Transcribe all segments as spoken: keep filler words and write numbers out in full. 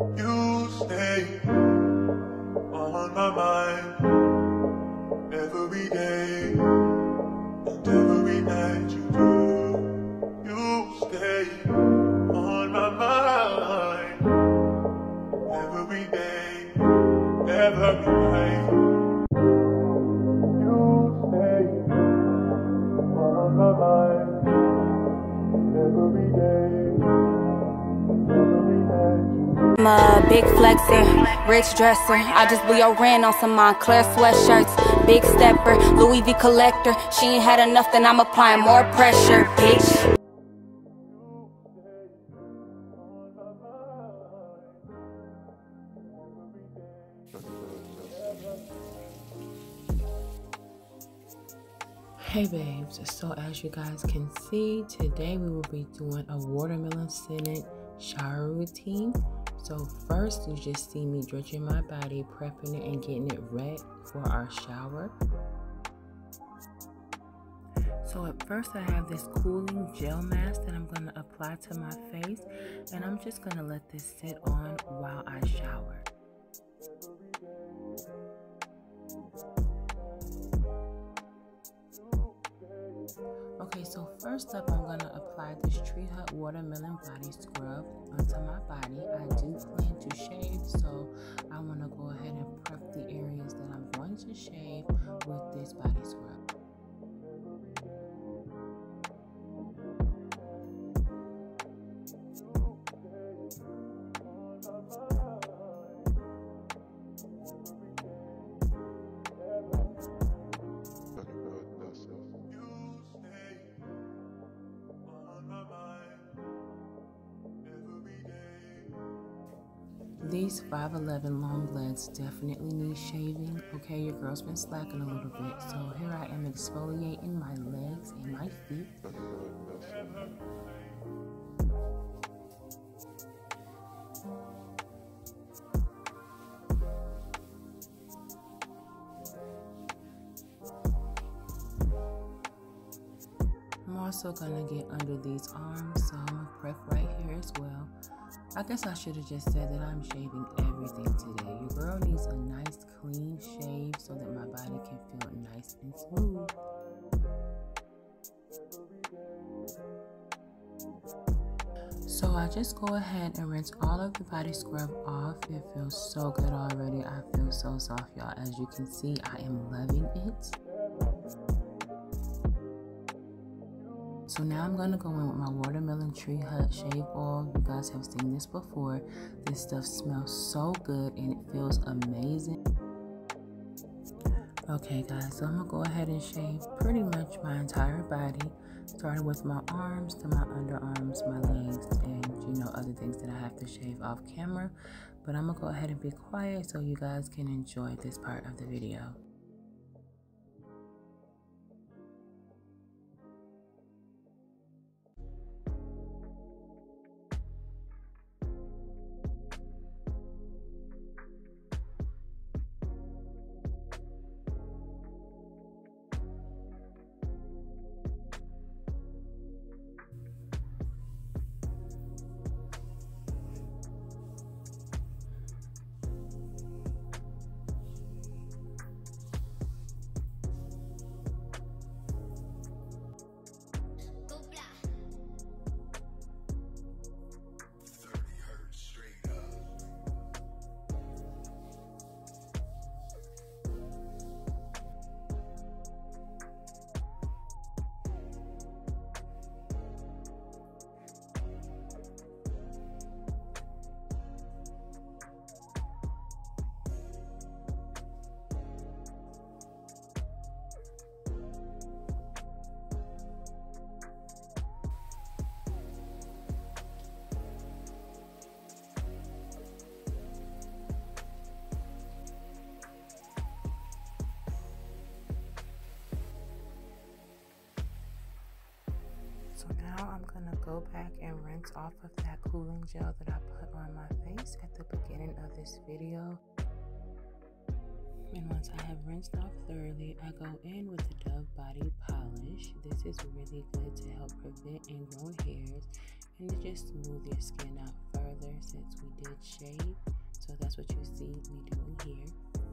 You stay on my mind every day and every night you do. You stay on my mind every day, every night. You stay on my mind every day, every night. I'm a big flexer, rich dresser. I just blew your rent on some Moncler sweatshirts. Big stepper, Louis V collector. She ain't had enough, then I'm applying more pressure, bitch. Hey babes, so as you guys can see, today we will be doing a watermelon scented shower routine. So first you just see me dredging my body, prepping it and getting it ready for our shower. So at first I have this cooling gel mask that I'm going to apply to my face, and I'm just going to let this sit on while I shower. Okay, so first up I'm going to apply this Tree Hut watermelon body scrub onto my body. I do plan to shave, so I want to go ahead and prep the areas that I'm going to shave with this body scrub. These five eleven long legs definitely need shaving. Okay, your girl's been slacking a little bit, so here I am exfoliating my legs and my feet. I'm also gonna get under these arms, so I'm gonna prep right here as well. I guess I should have just said that I'm shaving everything today. Your girl needs a nice clean shave so that my body can feel nice and smooth. So I just go ahead and rinse all of the body scrub off. It feels so good already. I feel so soft, y'all. As you can see, I am loving it. So now I'm going to go in with my watermelon Tree Hut shave oil. You guys have seen this before. This stuff smells so good and it feels amazing. Okay guys, so I'm going to go ahead and shave pretty much my entire body, starting with my arms to my underarms, my legs, and you know, other things that I have to shave off camera. But I'm going to go ahead and be quiet so you guys can enjoy this part of the video. So now I'm going to go back and rinse off of that cooling gel that I put on my face at the beginning of this video. And once I have rinsed off thoroughly, I go in with the Dove Body Polish. This is really good to help prevent ingrown hairs and to just smooth your skin out further, since we good shave. So that's what you see me doing here.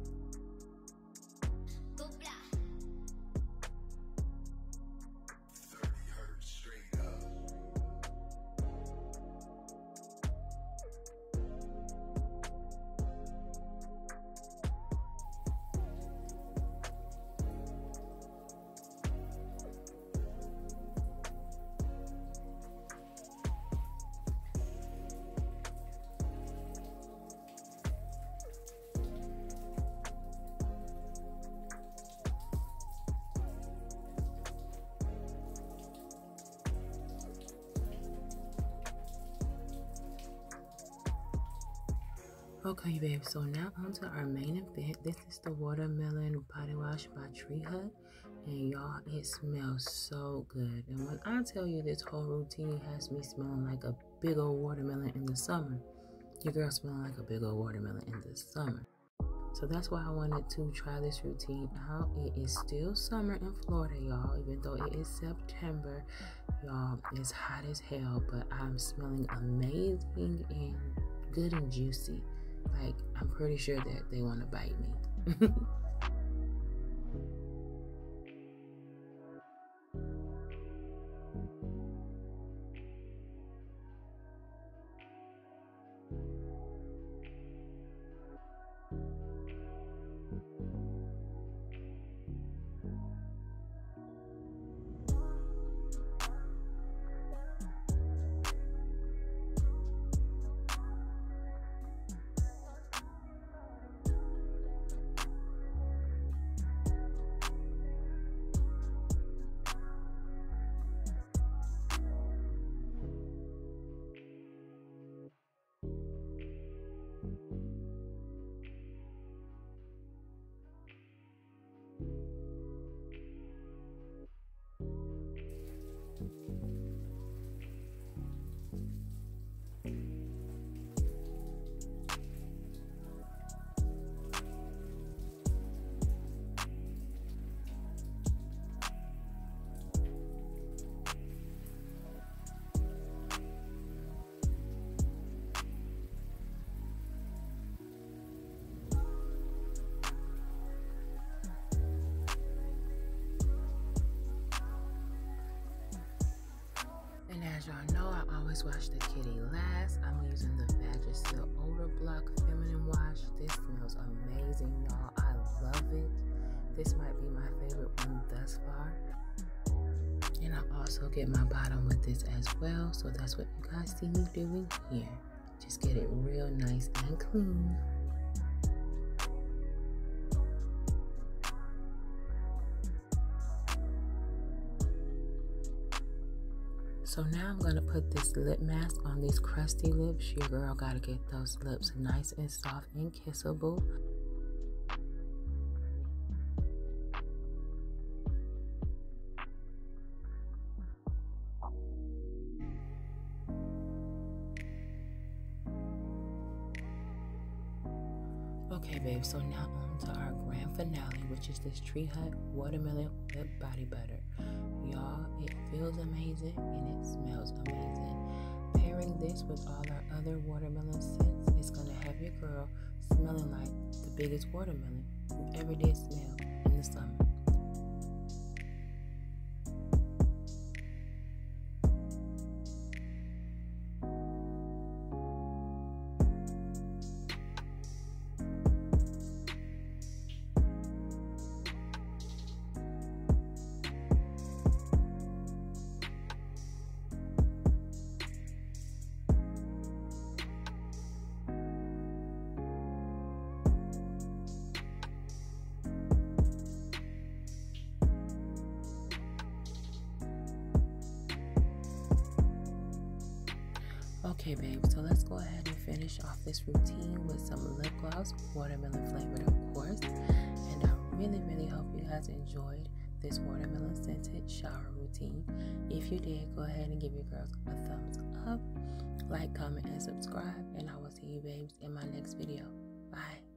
Okay, babe, so now on to our main event. This is the watermelon body wash by Tree Hut, and y'all, it smells so good. And when I tell you this whole routine has me smelling like a big old watermelon in the summer, your girl smelling like a big old watermelon in the summer. So that's why I wanted to try this routine out. It is still summer in Florida, y'all, even though it is September. Y'all, it's hot as hell, but I'm smelling amazing and good and juicy. Like, I'm pretty sure that they want to bite me. And as y'all know, I always wash the kitty last. I'm using the Vagisil Odor Block Feminine Wash. This smells amazing, y'all. I love it. This might be my favorite one thus far. And I also get my bottom with this as well. So that's what you guys see me doing here. Just get it real nice and clean. So now I'm going to put this lip mask on these crusty lips. Your girl got to get those lips nice and soft and kissable. Okay, babe, so now on to our grand finale, which is this Tree Hut Watermelon Lip Body Butter. Y'all, it feels amazing and it smells amazing. Pairing this with all our other watermelon scents, it's gonna have your girl smelling like the biggest watermelon you ever did smell in the summer. Okay, babe, so let's go ahead and finish off this routine with some lip gloss, watermelon flavored, of course. And I really, really hope you guys enjoyed this watermelon scented shower routine. If you did, go ahead and give your girls a thumbs up, like, comment, and subscribe. And I will see you, babes, in my next video. Bye.